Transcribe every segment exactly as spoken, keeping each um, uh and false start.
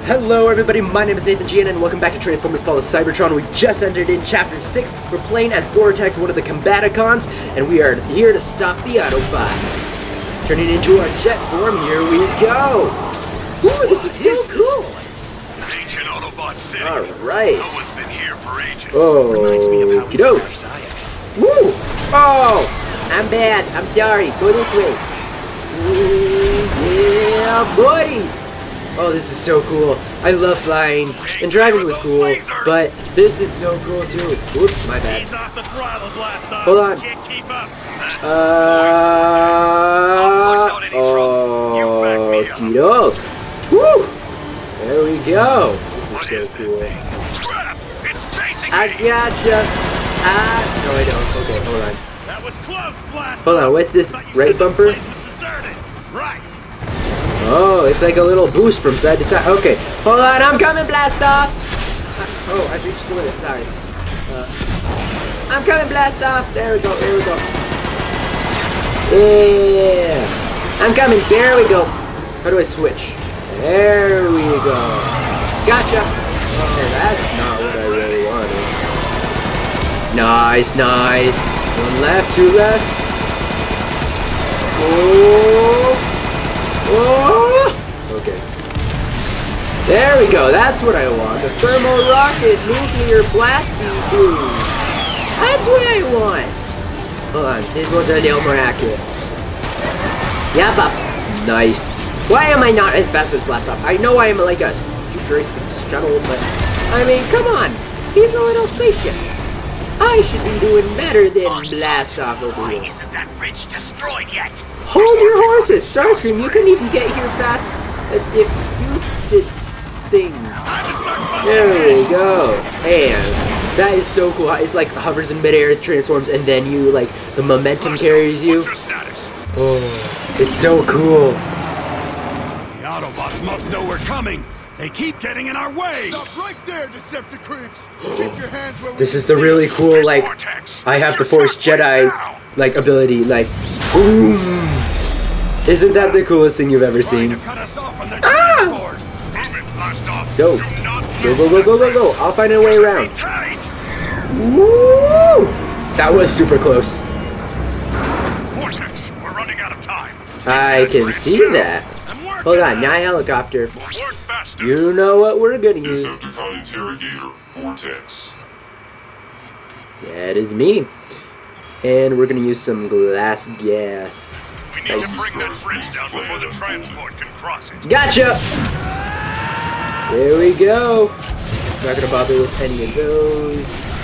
Hello everybody, my name is Nathan Gian and welcome back to Transformers Fall of Cybertron. We just entered in Chapter six. We're playing as Vortex, one of the Combaticons, and we are here to stop the Autobots. Turning into our jet form, here we go! Ooh, this is so cool! Ancient Autobot City. Alright. No one's been here for ages. Oh, Reminds me of how we kiddo. first died. Woo! Oh! I'm bad, I'm sorry, go this way. Ooh, yeah, buddy! Oh, this is so cool. I love flying, and driving was cool, but this is so cool too. Oops, my bad. He's off the throttle blast off. Hold on. Can't keep up. Uh, oh, Tito. Woo! There we go. This is so cool. Scrap! It's chasing I me. gotcha. Ah, no, I don't. Okay, hold on. That was close, blast. Hold on, what's this? Thought you Right said this bumper? place was deserted. Right. Oh, it's like a little boost from side to side. Okay, hold on, I'm coming, blast off! Oh, I've reached the limit, sorry. Uh, I'm coming, blast off! There we go, there we go. Yeah! I'm coming, there we go. How do I switch? There we go. Gotcha! Okay, that's not what I really wanted. Nice, nice. One left, two left. Oh! Oh! Okay. There we go. That's what I want. The thermal rocket nuclear blasting boom. That's what I want. Hold on. These ones are a little more accurate. Yep. Up. Nice. Why am I not as fast as Blast Off? I know I am like a futuristic shuttle, but I mean, come on. He's a little spaceship. I should be doing better than Blast Off over Why here. isn't that bridge destroyed yet? Hold your horses! Starscream, you couldn't even get here fast if you did things. There we go. And that is so cool. It like hovers in midair, it transforms, and then you like the momentum carries you. What's your status? Oh, it's so cool. The Autobots must know we're coming. They keep getting in our way. Stop right there, Decepticreeps! Keep your hands where we This can is the see really them. cool like Vortex. I have the Just Force stop right Jedi now. like ability like boom. Isn't that the coolest thing you've ever Trying seen? to cut us off on the Ah! transport. Move it, blast off. Go. Do not Go go go go go go. I'll find a way around. tight. Woo! That was super close. Vortex, we're running out of time. I can see that. I'm working. Hold on, now helicopter. Work faster. You know what we're gonna use. Decepticon Interrogator, Vortex. That is me. And we're gonna use some glass gas. We need to bring that bridge down before the transport can cross it. Gotcha! There we go. Not gonna bother with any of those.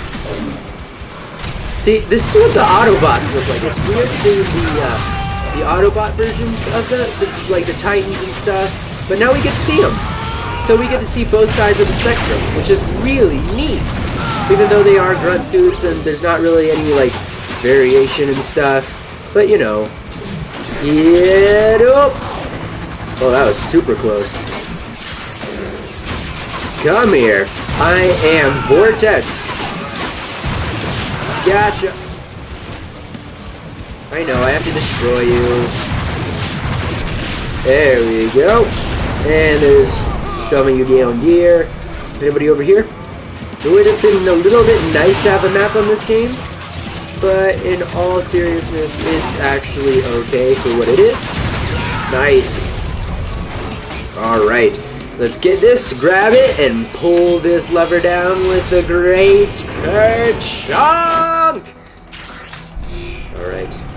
See, this is what the Autobots look like. It's weird seeing the uh, the Autobot versions of the, the like the Titans and stuff, but now we get to see them. So we get to see both sides of the spectrum, which is really neat. Even though they are grunt suits and there's not really any like variation and stuff, but you know. Get up! Oh, that was super close. Come here. I am Vortex. Gotcha. I know, I have to destroy you. There we go. And there's some of you down here. Anybody over here? It would have been a little bit nice to have a map on this game, but in all seriousness, it's actually okay for what it is. Nice. Alright, let's get this, grab it, and pull this lever down with the great Kerchunk! Alright.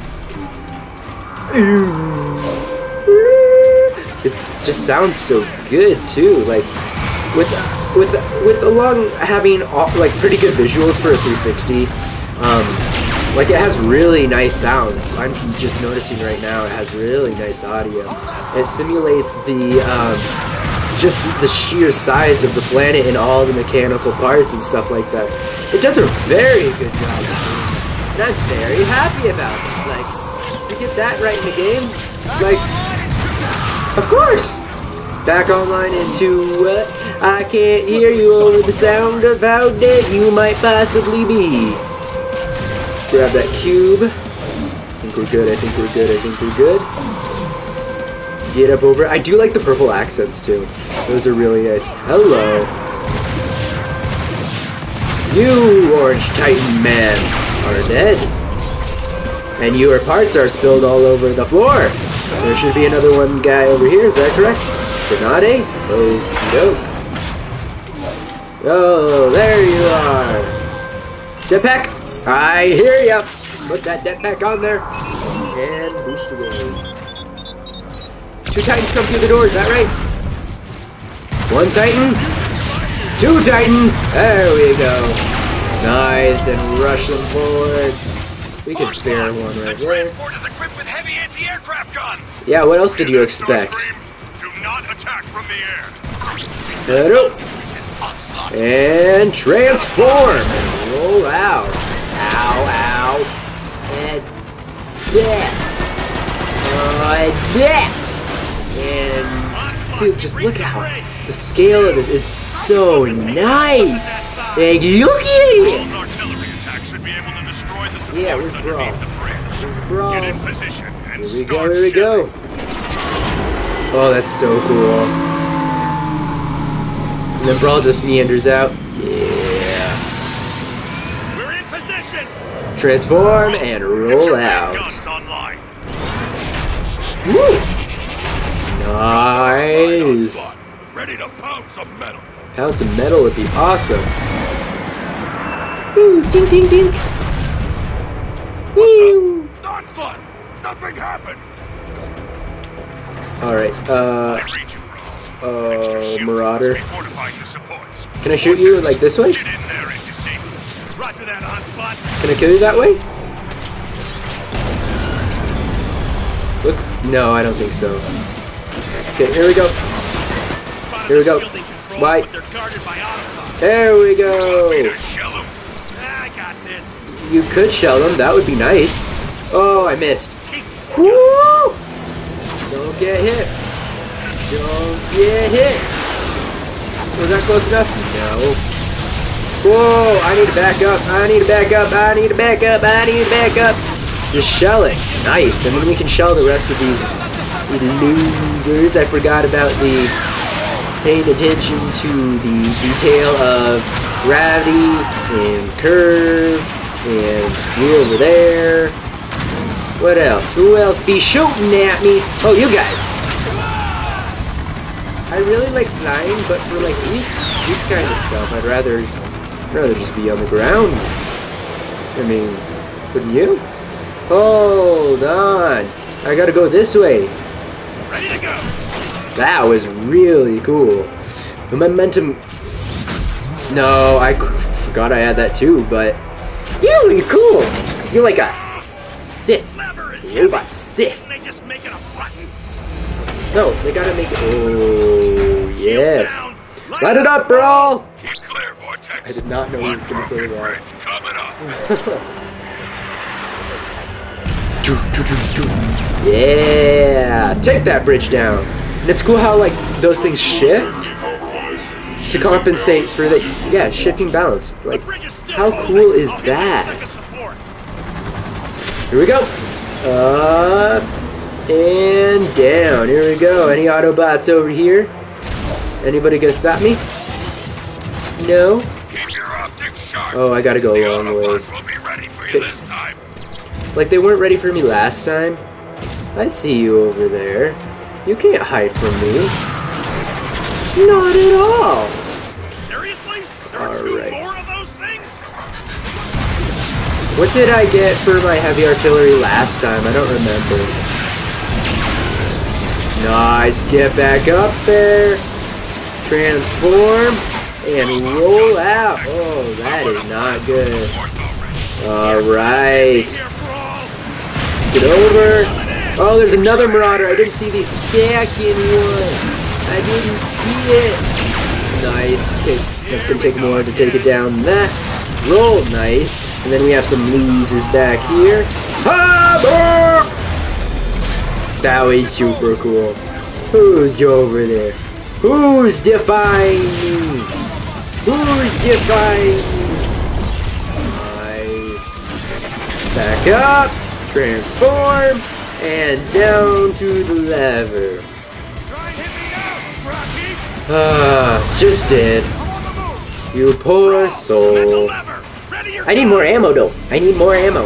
It just sounds so good too, like with with with along having all, like pretty good visuals for a three sixty. Um, like it has really nice sounds. I'm just noticing right now it has really nice audio. It simulates the um, just the sheer size of the planet and all the mechanical parts and stuff like that. It does a very good job, and I'm very happy about it. Like to get that right in the game, like of course. Back online into what? I can't hear you over the sound of how dead you might possibly be. Grab that cube. I think we're good, I think we're good, I think we're good. Get up over. I do like the purple accents too. Those are really nice. Hello. You, Orange Titan Man, are dead. And your parts are spilled all over the floor. There should be another one guy over here, is that correct? Grenade? Okie doke. Oh, there you are. Jetpack, I hear ya. Put that jetpack on there. And boost away. Two Titans come through the door, is that right? One Titan. Two Titans. There we go. Nice, and rush them forward. We can spare one right there. Transport is equipped with heavy anti-aircraft guns. Yeah, what else did you expect? Do not attack from the air. Hello. And transform and roll out. Ow, ow. And yeah. Uh, yeah. And see, just look at how the scale of this. It's so nice. Like, look at it. Yeah, where's Brawl? Where's Brawl? Get in position and Here we go, here we go. Oh, that's so cool. And then Brawl just meanders out. Yeah. We're in position. Transform and roll out. Woo! Nice. Ready to pound some metal. Pound some metal would be awesome. Woo! Ding, ding, ding. Woo! Onslaught. Nothing happened. All right. Uh. Uh. Marauder. Can I shoot you like this way? Get in there and disable. Roger that, Onslaught. Can I kill you that way? Look. No, I don't think so. Okay, here we go. Here we go. Why? There we go. I got this. You could shell them. That would be nice. Oh, I missed. Woo! Don't get hit. Don't get hit. Was that close enough? No. Whoa! I need to back up. I need to back up. I need to back up. I need to back up. Just shell it. Nice. And then we can shell the rest of these losers. I forgot about the paying attention to the detail of gravity and curve and you over there. What else? Who else be shooting at me? Oh, you guys. I really like flying, but for like these this kind of stuff, I'd rather rather just be on the ground. I mean, wouldn't you? Hold on. I gotta go this way. Ready to go. That was really cool. The momentum. No, I forgot I had that too, but really cool. You're like a Sith. Robot Sith. They just make it a button. No, they gotta make it. Oh, yes. Light it up, Brawl! Clear, Vortex. I did not know he was gonna say that. Coming up. Yeah! Take that bridge down. And it's cool how, like, those things shift to compensate for the, yeah, shifting balance. Like, how cool is that? Here we go. Up and down. Here we go. Any Autobots over here? Anybody gonna stop me? No? Oh, I gotta go a long ways. Okay. Like they weren't ready for me last time. I see you over there. You can't hide from me. Not at all. Seriously? There are two Alright. more of those things? What did I get for my heavy artillery last time? I don't remember. Nice. Get back up there. Transform. And roll out. Oh, that is not good. Alright. Get over. Oh, there's another Marauder. I didn't see the second one. I didn't see it. Nice. Okay, that's going to take more to take it down than that. Roll. Nice. And then we have some losers back here. Ha! That was super cool. Who's over there? Who's defying me? Who's defying me? Nice. Back up. Transform. And down to the lever. Ah, just did. You poor soul. I need more ammo though. I need more ammo.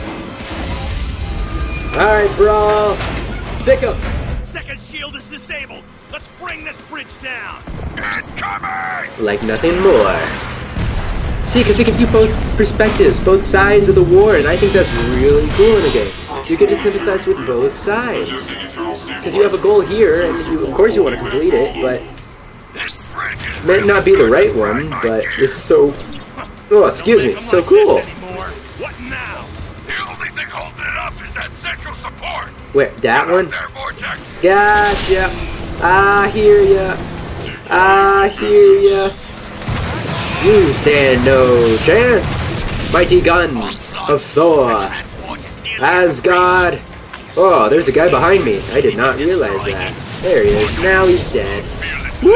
Alright, bro. Sick 'em. Second shield is disabled. Let's bring this bridge down. Incoming! Like nothing more. See, because it gives you both perspectives, both sides of the war, and I think that's really cool in a game. You get to sympathize with both sides. Because you have a goal here, and you, of course you want to complete it, but it may not be the right one, but it's so... Oh, excuse me, so cool. What now? The only thing holding it up is that central support. Wait, that one? Their vortex. Gotcha. I hear ya. I hear ya. You stand no chance. Mighty gun of Thor. Asgard. Oh, there's a guy behind me. I did not realize that. There he is. Now he's dead. Woo!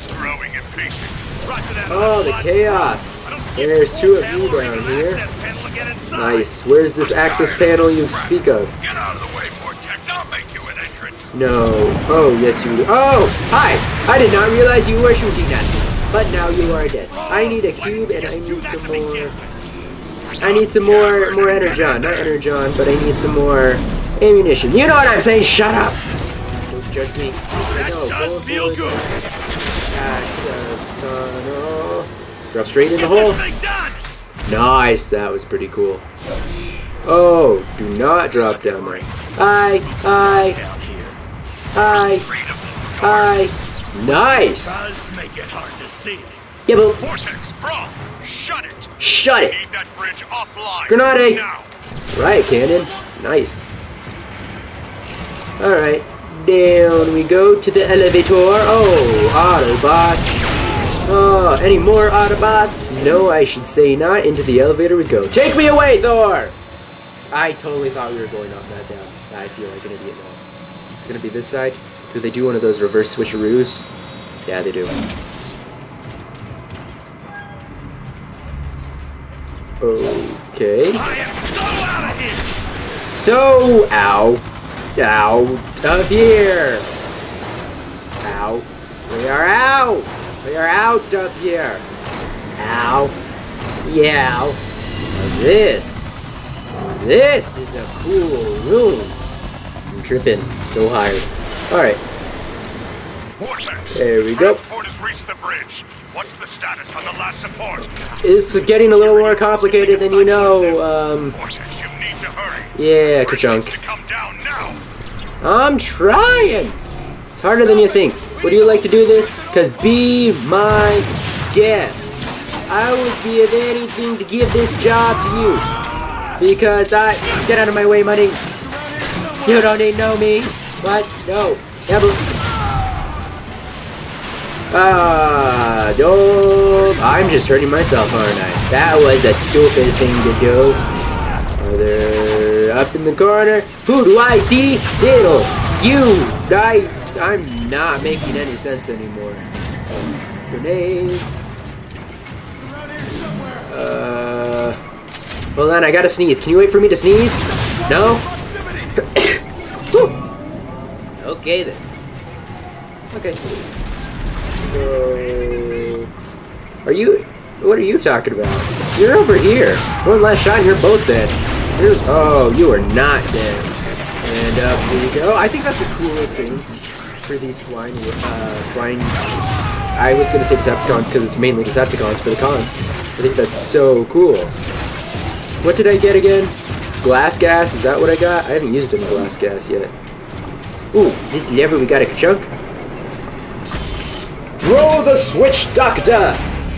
Oh, the chaos. There's two of you down here. Nice. Where's this access panel you speak of? Get out of the way, Vortex. I'll make you an entrance. No. Oh, yes you do. Oh, hi. I did not realize you were shooting at me. But now you are dead. I need a cube and I need some more... I need some more, more energon. Not energon, but I need some more ammunition. You know what I'm saying? Shut up! Don't judge me. I know. That does feel good. Access tunnel. Drop straight in the hole. Nice. That was pretty cool. Oh, do not drop down there. Hi. Hi. Hi. Hi. Nice. Does make it hard to see. Yeah, but... Vortex, bro, shut it. Shut it. Keep that bridge offline. Grenade. Now. Right, cannon. Nice. Alright. Down we go to the elevator. Oh, Autobots. Oh, any more Autobots? No, I should say not. Into the elevator we go. Take me away, Thor! I totally thought we were going off that down. I feel like an idiot now. It's gonna be this side. Do they do one of those reverse switcheroos? Yeah, they do. Okay. I am so out of here. So out. Out of here. Out. We are out. We are out of here. Ow. Yeah. This. This is a cool room. I'm tripping so hard. Alright. There we go. Transport has reached the bridge. What's the status on the last support? It's getting a little more complicated than you know. Um, Vortex, you need to hurry. yeah, Bridge needs Kachunk. to come down now. I'm trying. It's harder than you think. Would you like to do this? Because be my guest. I would give anything to give this job to you. Because I... Get out of my way, money. You don't need know me. What? No. Never. Ah, no. I'm just hurting myself, aren't I? That was a stupid thing to do. Are there up in the corner? Who do I see? Diddle. You. I... I'm not making any sense anymore. Um, grenades. Uh, hold on, I gotta sneeze. Can you wait for me to sneeze? No? Okay then. Okay. So, are you? What are you talking about? You're over here. One last shot and you're both dead. You're, oh, you are not dead. And up we go. I think that's the coolest thing for these flying, uh, flying. I was gonna say Decepticons because it's mainly Decepticons for the cons. I think that's so cool. What did I get again? Glass gas? Is that what I got? I haven't used any glass gas yet. Ooh, this lever we got a chunk. Roll the switch, Doctor!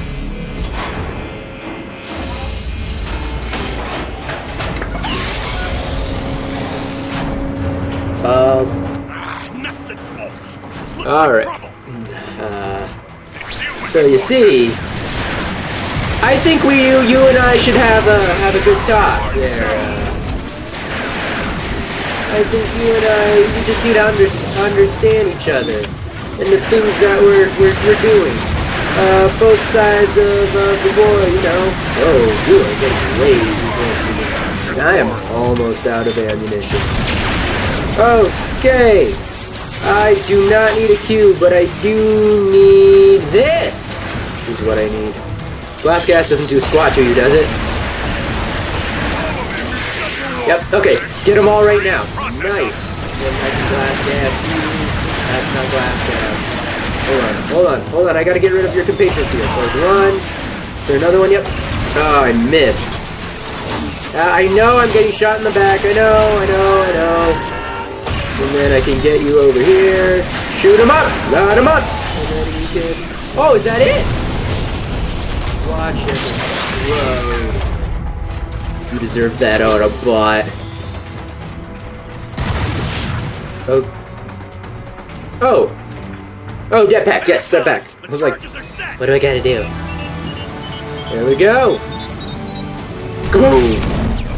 Balls. Nuts and bolts. This looks All like right. trouble. Uh, so you see, I think we, you, you and I should have a have a good talk there. Uh, I think you and I, we just need to under, understand each other and the things that we're we're, we're doing. Uh, both sides of, of the war, you know. Oh, you are getting way too close to me. I am almost out of ammunition. Okay. I do not need a cube, but I do need this. This is what I need. Blast gas doesn't do squat to you, does it? Yep, okay. Get them all right now. Nice. That's blast gas. That's not blast gas. Hold on, hold on, hold on. I gotta get rid of your compatriots here. So one. Is there another one? Yep. Oh, I missed. Uh, I know I'm getting shot in the back. I know, I know, I know. And then I can get you over here. Shoot him up! Load him up! And then we can... Oh, is that it? Watch him explode. You deserve that, Autobot. Oh. Oh! Oh, jetpack, yes, step back. I was like, what do I gotta do? There we go! Kaboom!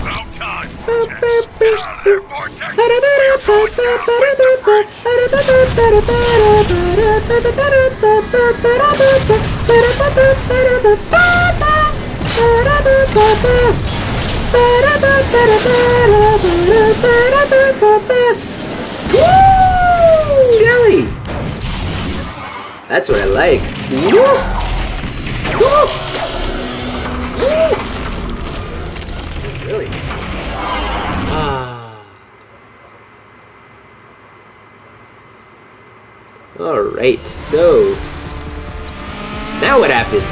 Woo! Jelly! That's what I like. Woo! Woo! Woo! Really? Ah. Alright, so now what happens?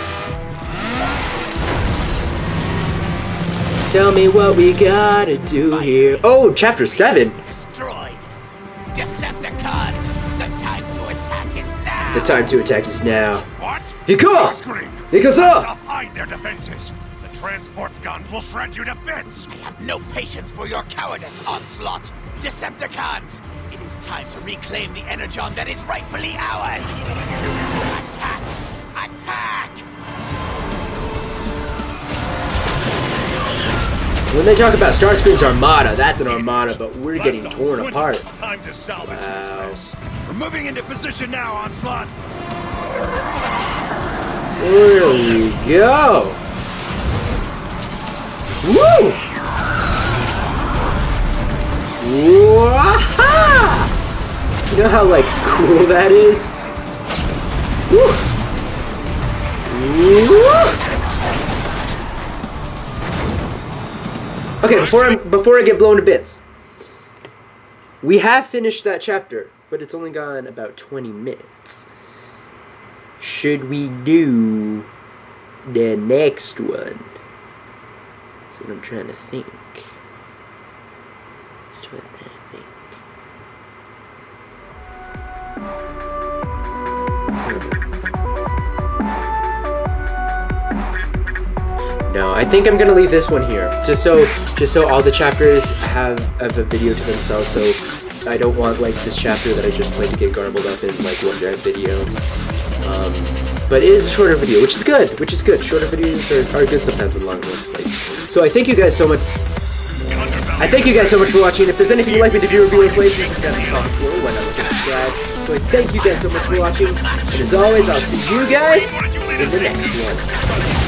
Tell me what we gotta do here. Oh, chapter seven. Destroyed. Decepticons, the time to attack is now. The time to attack is now. What? Hika! Scream! Hikasa! Stop hide their defenses. The transport's guns will shred you to bits. I have no patience for your cowardice, Onslaught. Decepticons, it is time to reclaim the energon that is rightfully ours. Attack! Attack! When they talk about Starscream's armada, that's an armada, but we're getting Blast off, torn Swindle. apart. Time to salvage Wow. this mess. We're moving into position now, Onslaught. There we go. Woo! Waha! You know how like cool that is? Woo! Woo! Okay, before I before I get blown to bits, we have finished that chapter, but it's only gone about twenty minutes. Should we do the next one? That's what I'm trying to think. That's what I'm trying to think. No, I think I'm gonna leave this one here, just so just so all the chapters have, have a video to themselves. So I don't want like this chapter that I just played to get garbled up in like one drive video. Um, but it is a shorter video, which is good, which is good. Shorter videos are, are good sometimes in long ones. Like, so I thank you guys so much. I thank you guys so much for watching. If there's anything you'd like me to do or review or play, please subscribe to the comments below. Why not subscribe? So I thank you guys so much for watching. And as always, I'll see you guys in the next one.